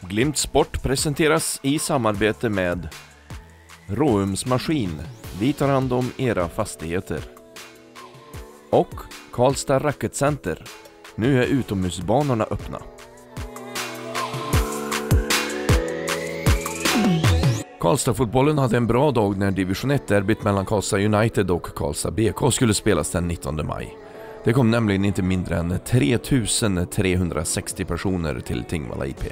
Glimt Sport presenteras i samarbete med Råums Maskin. Vi tar hand om era fastigheter. Och Karlstad Racket Center. Nu är utomhusbanorna öppna. Karlstad-fotbollen hade en bra dag när division 1-derbyt mellan Karlstad United och Karlstad BK skulle spelas den 19 maj. Det kom nämligen inte mindre än 3360 personer till Tingvalla IP.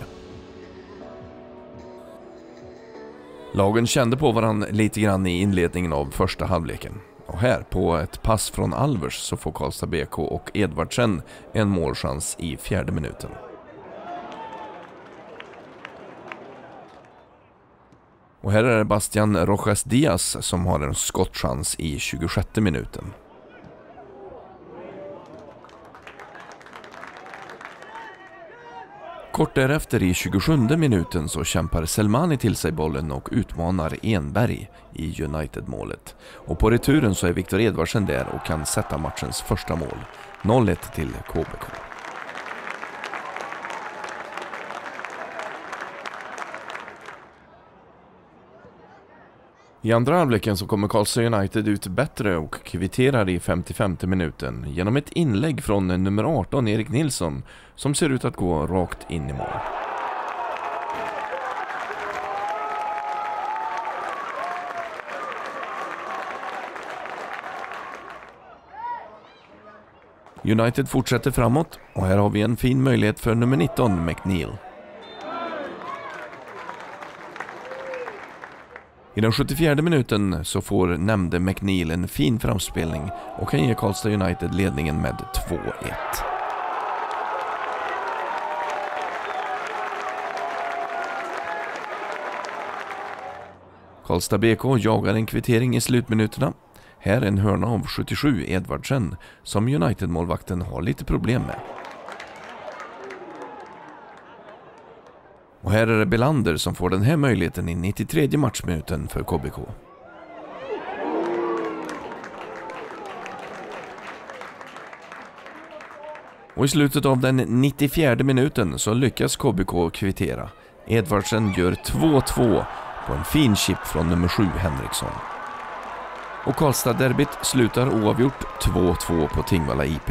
Lagen kände på varann lite grann i inledningen av första halvleken. Och här på ett pass från Alvers så får Karlstad BK och Edvardsen en målchans i 4:e minuten. Och här är det Bastian Rojas Diaz som har en skottchans i 26:e minuten. Kort därefter i 27:e minuten så kämpar Selmani till sig bollen och utmanar Enberg i United-målet. Och på returen så är Viktor Edvardsen där och kan sätta matchens första mål. 0-1 till KBK. I andra halvleken så kommer Karlstad United ut bättre och kvitterar i 55:e minuten genom ett inlägg från nummer 18 Erik Nilsson som ser ut att gå rakt in i mål. United fortsätter framåt och här har vi en fin möjlighet för nummer 19 McNeil. I den 74:e minuten så får nämnde McNeil en fin framspelning och kan ge Karlstad United ledningen med 2-1. Karlstad BK jagar en kvittering i slutminuterna. Här en hörna av 77 Edvardsen som United-målvakten har lite problem med. Och här är det Belander som får den här möjligheten i 93:e matchminuten för KBK. Och i slutet av den 94:e minuten så lyckas KBK kvittera. Edvardsen gör 2-2 på en fin chip från nummer 7 Henriksson. Och Karlstad-derbyt slutar oavgjort 2-2 på Tingvalla IP.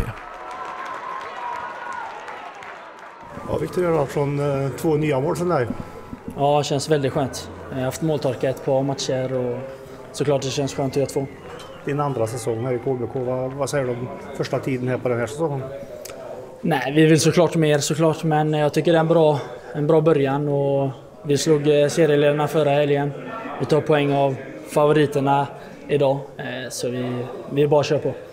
Ja, Viktor har från 2 nya mål från dig. Ja, det känns väldigt skönt. Jag har haft måltorka ett par matcher och såklart det känns skönt att göra 2. Din andra säsong här i KBK, vad säger du om första tiden här på den här säsongen? Nej, vi vill såklart mer, men jag tycker det är en bra början och vi slog serieledarna förra helgen. Vi tar poäng av favoriterna idag, så vi bara kör på.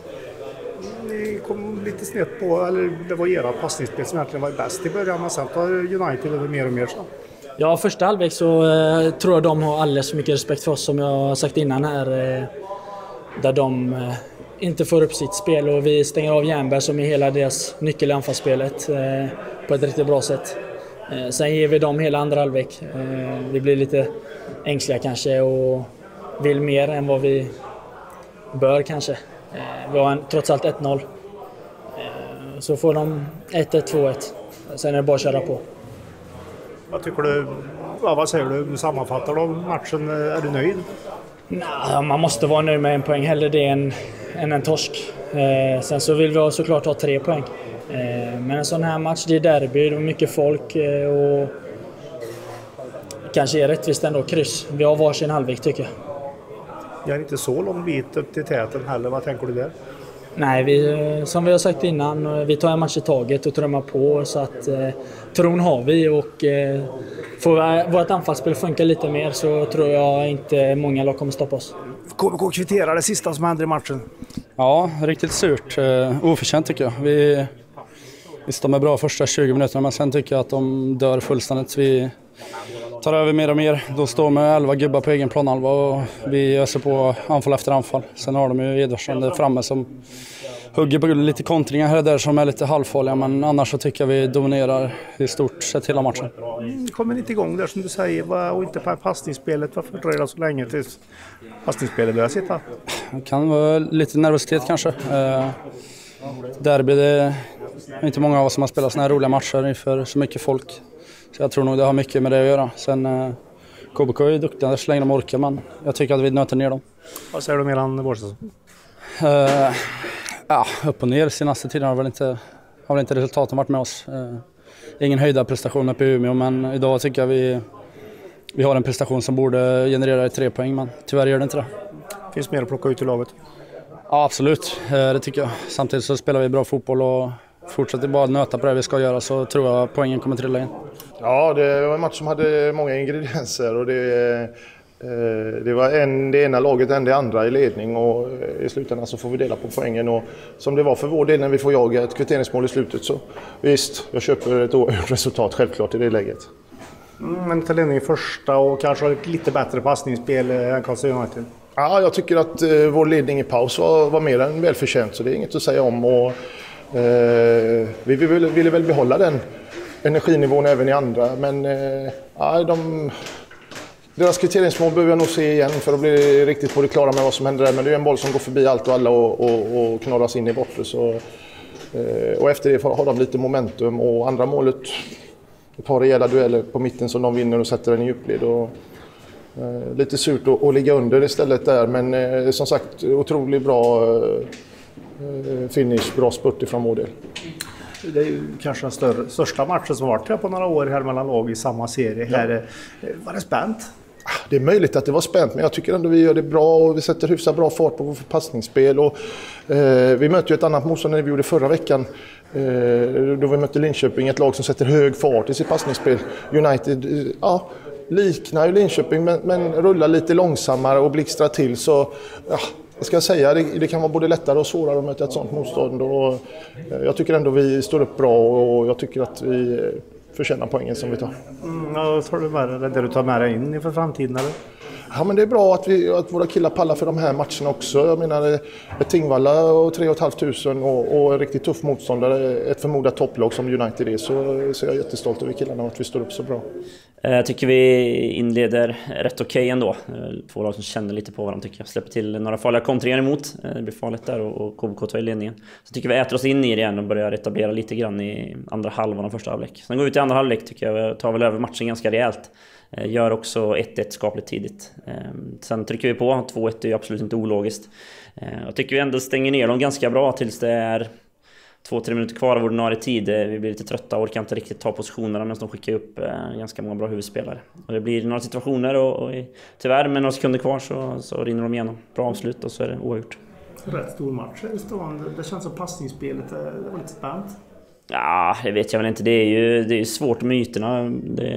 Ni kom lite snett på, eller det var era passningsspel som egentligen var bäst i början, men sen tar United över mer och mer så. Ja, första halvlek så tror jag de har alldeles för mycket respekt för oss som jag har sagt innan här. Där de inte får upp sitt spel och vi stänger av Jernberg som är hela deras nyckel i anfallsspelet på ett riktigt bra sätt. Sen ger vi dem hela andra halvlek. Vi blir lite ängsliga kanske och vill mer än vad vi bör kanske. Vi har trots allt 1-0. Så får de 1-1, 2-1. Sen är det bara att köra på. Vad tycker du? Vad säger du? Sammanfattar du matchen? Är du nöjd? Nej, man måste vara nöjd med en poäng. Hellre det än en torsk. Sen så vill vi såklart ha 3 poäng. Men en sån här match, det är derby, det är mycket folk och kanske är rättvist ändå kryss. Vi har varsin halvlek tycker jag. Jag är inte så lång bit upp till täten heller. Vad tänker du där? Nej, som vi har sagt innan, vi tar en match i taget och trummar på så att tron har vi och får vårt anfallsspel funka lite mer så tror jag inte många lag kommer stoppa oss. KBK kvitterar det sista som händer i matchen. Ja, riktigt surt. Oförtjänt tycker jag. Vi står med bra första 20 minuterna men sen tycker jag att de dör fullständigt. Vi tar över mer och mer. Då står med 11 gubbar på egen planhalva och vi öser på anfall efter anfall. Sen har de ju Edvardsen där framme som hugger på lite kontringar här och där som är lite halvfarliga, men annars så tycker jag vi dominerar i stort sett hela matchen. Kommer inte igång där som du säger och inte på passningsspelet. Varför dröjer det så länge tills passningsspelet börjar sitta? Det kan vara lite nervositet kanske. Derby, det är inte många av oss som har spelat såna här roliga matcher inför så mycket folk. Så jag tror nog det har mycket med det att göra. Sen KBK är duktiga så länge de orkar, men jag tycker att vi nöter ner dem. Vad säger du mer än vårsäsong? Upp och ner senaste tiden har väl inte resultaten varit med oss. Ingen höjda prestation uppe i Umeå, men idag tycker jag vi har en prestation som borde generera 3 poäng, men tyvärr gör det inte det. Finns mer att plocka ut i laget? Ja, absolut. Det tycker jag. Samtidigt så spelar vi bra fotboll och fortsätter bara nöta på det vi ska göra, så tror jag poängen kommer trilla in. Ja, det var en match som hade många ingredienser och det var det ena laget än det andra i ledning, och i slutändan så får vi dela på poängen, och som det var för vår del när vi får jaga ett kvitteringsmål i slutet, så visst, jag köper ett resultat självklart i det läget. Men till ledning i första och kanske ett lite bättre passningsspel än Karlstad United. Ja, jag tycker att vår ledning i paus var mer än välförtjänt, så det är inget att säga om, och vi ville väl behålla den energinivån även i andra, men deras kvitteringsmål behöver jag nog se igen för att bli riktigt på det klara med vad som händer där. Men det är en boll som går förbi allt och alla och knorras in i bortre. Och efter det har de lite momentum, och andra målet, ett par rejäla dueller på mitten som de vinner och sätter den i djupled. Lite surt att ligga under istället där, men som sagt otroligt bra finish, bra spurt ifrån vår del. Det är ju kanske den största matchen som varit här på några år här mellan lag i samma serie. Ja. Här var det spänt? Det är möjligt att det var spänt, men jag tycker ändå vi gör det bra och vi sätter hyfsat bra fart på vårt passningsspel. Och, vi mötte ju ett annat motstånd när vi gjorde förra veckan. Då vi mötte Linköping, ett lag som sätter hög fart i sitt passningsspel. United liknar ju Linköping, men rullar lite långsammare och blixtrar till. Så jag ska säga, det kan vara både lättare och svårare att möta ett sånt motstånd. Och jag tycker ändå vi står upp bra, och jag tycker att vi förtjänar poängen som vi tar. Tar du med det du tar med dig in inför framtiden, eller? Ja, men det är bra att våra killar pallar för de här matcherna också. Jag menar, ett Tingvalla och 3 500 och en riktigt tuff motståndare, ett förmodat topplag som United är, så är jag jättestolt över killarna att vi står upp så bra. Jag tycker vi inleder rätt okej ändå. 2 lag som känner lite på varandra, tycker jag. Släpper till några farliga kontringar emot. Det blir farligt där, och KBK tar i ledningen. Så tycker vi äter oss in i det igen och börjar etablera lite grann i andra halvan av första halvlek. Sen går vi till andra halvlek, tycker jag. Tar väl över matchen ganska rejält. Gör också 1-1 skapligt tidigt. Sen trycker vi på. 2-1 är ju absolut inte ologiskt. Jag tycker vi ändå stänger ner dem ganska bra tills det är 2-3 minuter kvar av ordinarie tid. Vi blir lite trötta och orkar inte riktigt ta positionerna, medan de skickar upp ganska många bra huvudspelare. Och det blir några situationer och tyvärr med några sekunder kvar så rinner de igenom. Bra avslut och så är det oavgjort. Rätt stor match. Det känns som passningsspelet det var lite spänt. Ja, det vet jag väl inte. Det är ju svårt med ytorna.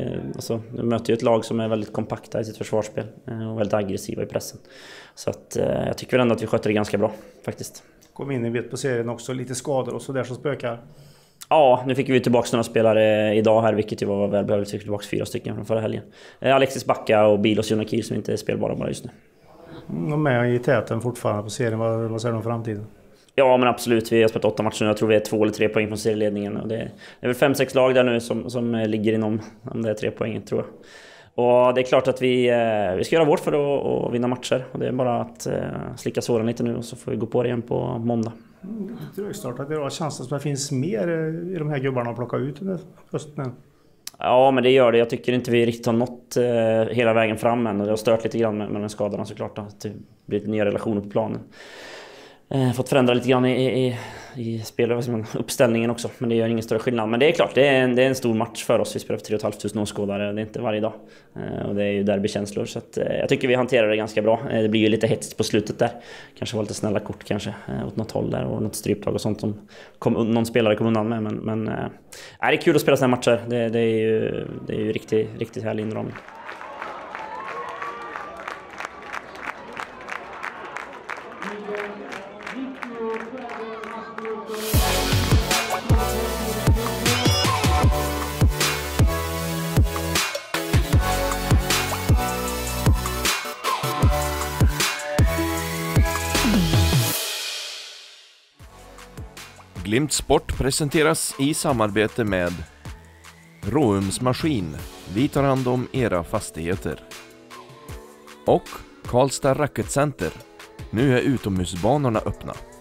De möter ju ett lag som är väldigt kompakta i sitt försvarsspel och väldigt aggressiva i pressen. Så att, jag tycker väl ändå att vi sköter det ganska bra, faktiskt. Kom in i vet på serien också, lite skador och så där som spökar. Ja, nu fick vi tillbaka några spelare idag här, vilket ju var välbehövligt. Vi fick tillbaka 4 stycken från förra helgen. Alexis Backa och Bilos Jonakir som inte är spelbara bara just nu. De är i täten fortfarande på serien. Vad säger du om framtiden? Ja, men absolut. Vi har spelat 8 matcher nu. Jag tror vi är 2 eller 3 poäng från serieledningen. Och det är väl 5-6 lag där nu som ligger inom om det är 3 poäng, tror jag. Och det är klart att vi ska göra vårt för att vinna matcher. Och det är bara att slicka såren lite nu, och så får vi gå på det igen på måndag. Trögstartat idag. Känns det som att det finns mer i de här gubbarna att plocka ut under hösten? Ja, men det gör det. Jag tycker inte vi riktigt har nått hela vägen fram än. Och det har stört lite grann med de skadorna, såklart. Att det blir nya relationer på planen. Fått förändra lite grann i uppställningen också, men det gör ingen större skillnad. Men det är klart, det är en stor match för oss. Vi spelar för 3 500 åskådare, det är inte varje dag. Och det är ju derbykänslor, så att, jag tycker vi hanterar det ganska bra. Det blir ju lite hetsigt på slutet där. Kanske var lite snälla kort kanske åt något håll där, och något stryptag och sånt som någon spelare kom undan med. Men det är kul att spela såna här matcher. Det är ju riktigt härlig inramning. Glimt Sport presenteras i samarbete med Råums Maskin. Vi tar hand om era fastigheter. Och Karlstad Racket Center. Nu är utomhusbanorna öppna.